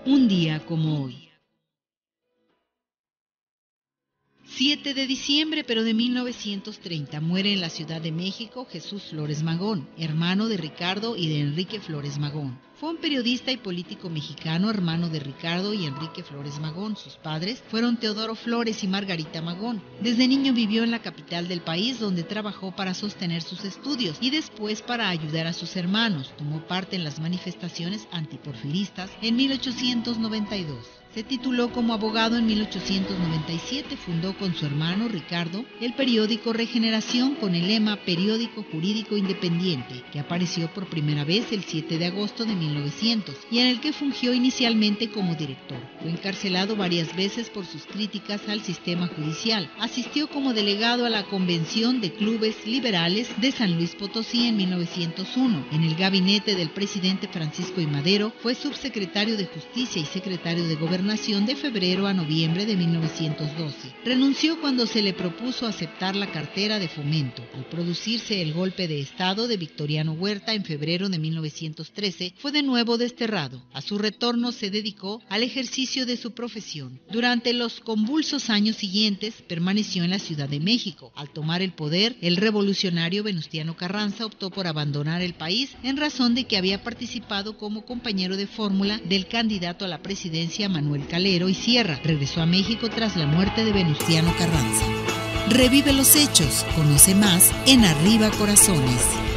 Un día como hoy. 7 de diciembre, pero de 1930, muere en la Ciudad de México Jesús Flores Magón, hermano de Ricardo y de Enrique Flores Magón. Fue un periodista y político mexicano, hermano de Ricardo y Enrique Flores Magón. Sus padres fueron Teodoro Flores y Margarita Magón. Desde niño vivió en la capital del país, donde trabajó para sostener sus estudios y después para ayudar a sus hermanos. Tomó parte en las manifestaciones antiporfiristas en 1892. Se tituló como abogado en 1897, fundó con su hermano Ricardo el periódico Regeneración con el lema Periódico Jurídico Independiente, que apareció por primera vez el 7 de agosto de 1900 y en el que fungió inicialmente como director. Fue encarcelado varias veces por sus críticas al sistema judicial. Asistió como delegado a la Convención de Clubes Liberales de San Luis Potosí en 1901. En el gabinete del presidente Francisco I. Madero fue subsecretario de Justicia y secretario de Gobernación de febrero a noviembre de 1912. Renunció cuando se le propuso aceptar la cartera de Fomento. Al producirse el golpe de Estado de Victoriano Huerta en febrero de 1913, fue de nuevo desterrado. A su retorno se dedicó al ejercicio de su profesión. Durante los convulsos años siguientes, permaneció en la Ciudad de México. Al tomar el poder, el revolucionario Venustiano Carranza optó por abandonar el país en razón de que había participado como compañero de fórmula del candidato a la presidencia Manuel Calero y Sierra. Regresó a México tras la muerte de Venustiano Carranza. Revive los hechos, conoce más en Arriba Corazones.